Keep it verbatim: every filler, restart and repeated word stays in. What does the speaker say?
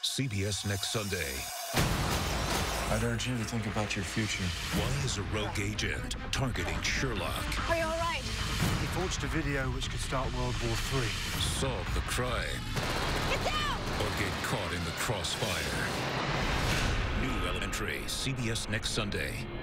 C B S next Sunday. I'd urge you to think about your future. Why is a rogue agent targeting Sherlock? Are you all right? He forged a video which could start World War Three. Solve the crime. Get down! Or get caught in the crossfire. New Elementary, C B S next Sunday.